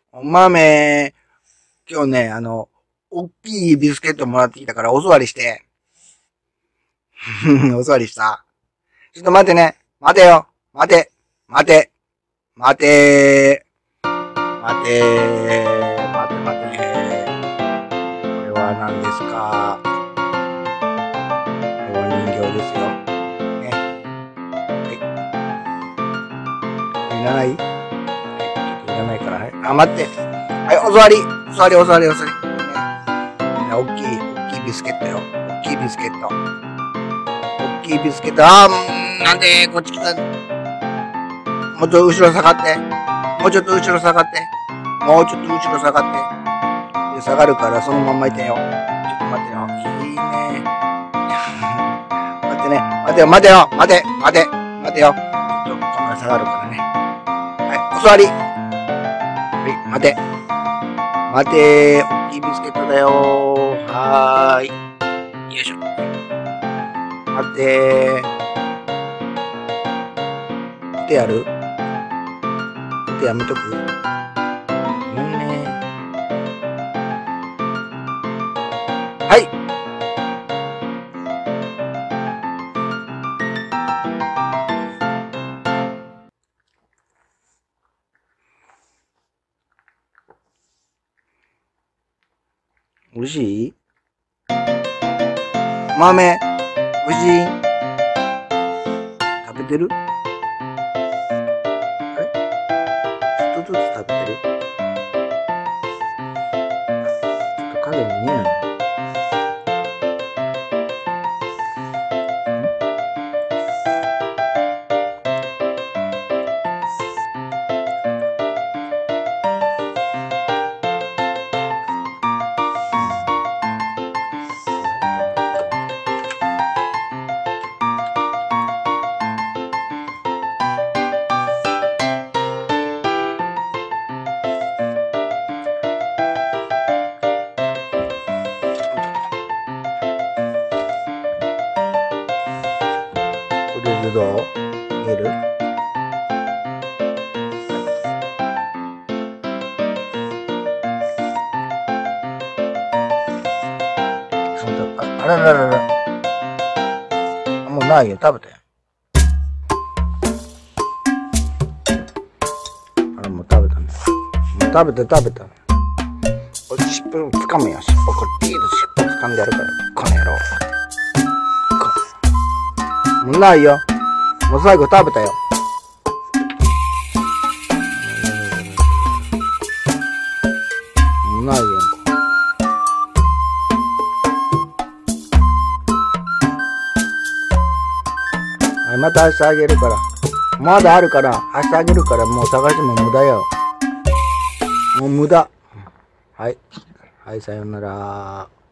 豆、今日ね、大きいビスケットもらってきたからお座りして。お座りした。ちょっと待ってね。待てよ。待て。待て。待て。待て。待て待て。これは何ですか？これは人形ですよ。ね。はい。いらない？はい。ちょっといらないから。はい。あ、待って。はい、お座り。お座り、お座り、お座り。ね。大きいビスケットよ。大きいビスケット。大きいビスケット。なんで、こっち来た。もうちょっと後ろ下がって。もうちょっと後ろ下がって。もうちょっと後ろ下がって。で、下がるからそのまんまいてよ。ちょっと待ってよ。いいね。待ってね。待てよ、待てよ。待て、待て、待てよ。ちょっとカメラ下がるからね。はい、お座り。はい、待て。待て。大きいビスケットだよ。はーい。よいしょ。待て。手やる？手やめとく？はい。美味しい？豆、美味しい？食べてる？ちょっとずつ食べてる？ちょっと影に見えない。どう？見える？あらららら。もうないよ、食べたよ。あら、もう食べたね。もう食べた。これ尻尾掴むよ、尻尾。これピーッと尻尾掴んでやるから。この野郎。もうないよ。もう最後食べたよ。もうないよ。はい、また明日あげるから。まだあるから、明日あげるから、もう探しても無駄よ。もう無駄。はい。はい、さよなら。